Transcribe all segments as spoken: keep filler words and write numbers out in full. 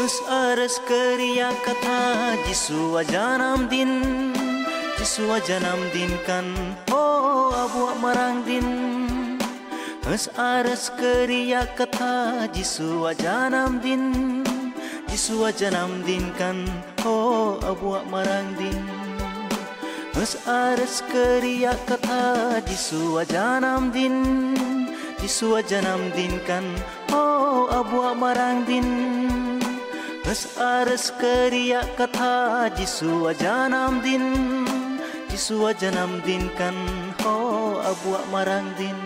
Aras keria kata Jisua janam din Jisua janam din kan Oh abuak marang din Hus aras keria kata Jisua janam din Jisua janam din kan Oh abuak marang din Hus aras keria kata Jisua janam din Jisua janam din kan Oh abuak marang din Hus aras keria kata Jisua janam din Jisua janam din kan Oh abuak marang din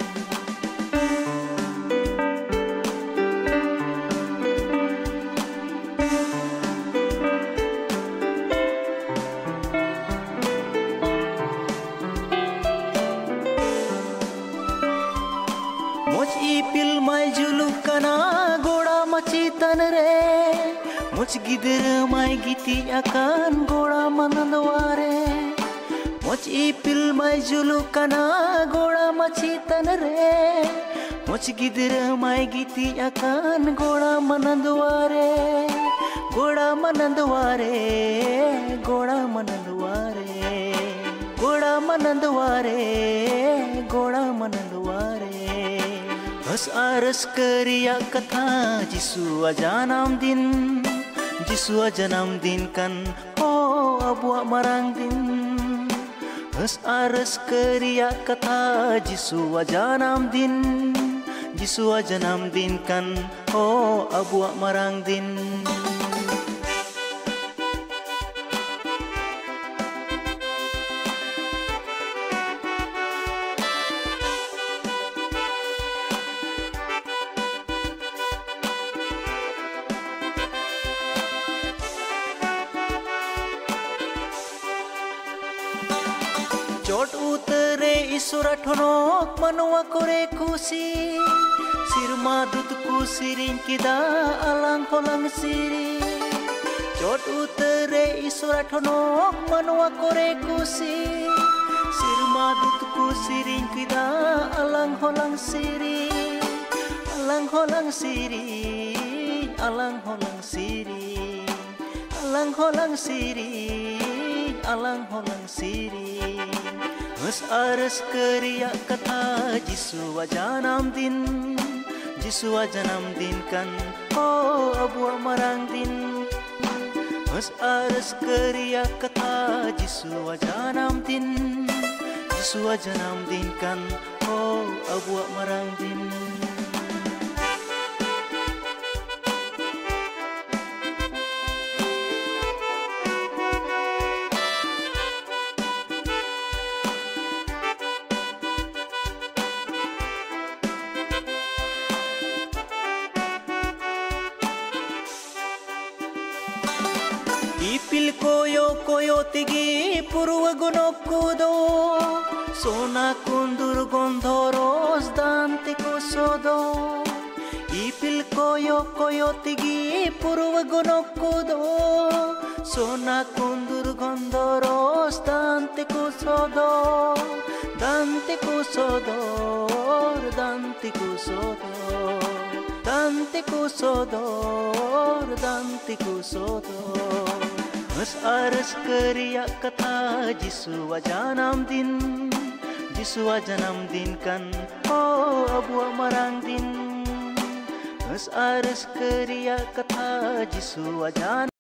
Moj ipil mai juluk kana goda maci tanre Moj gider mai giti akan goda manandware Moj ipil mai juluk kana goda maci tanre Moj gider mai giti akan goda manandware Goda manandware goda manandware Goda manandware goda manandware Hus aras keria kata Jisua janam din Jisua janam din kan Oh abuak marang din Hus aras keria kata Jisua janam din Jisua janam din kan Oh abuak marang din Chot utere isura thonok manwa kore kusi Sirma dutku siring kida alang holang siri Chot utere isura thonok manwa kore kusi Sirma dutku siring kida alang holang siri Alang holang siri Alang holang siri Alang holang siri Alang holang siri Hus aras keria kata Jisua janam din Jisua janam din kan Oh abuak marang din Hus aras keria kata Jisua janam din Jisua janam din kan Oh abuak marang din Ipil koyo koyo tigi purwa gunok kudo Sona kundur gondoros dante kusodo Ipil koyo koyo tigi purwa gunok kudo Sona kundur gondoros dante kusodo Dante kusodo Dante kusodo Dante kusodo Dante kusodo Hus aras keria kata Jisua janam din Jisua janam din kan Oh abuak marang din Hus aras keria kata Jisua janam